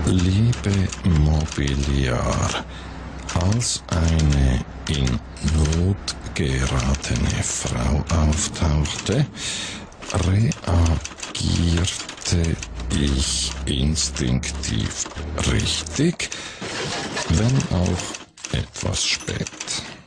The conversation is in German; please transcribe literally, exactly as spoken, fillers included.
Liebe Mobiliar, als eine in Not geratene Frau auftauchte, reagierte ich instinktiv richtig, wenn auch etwas spät.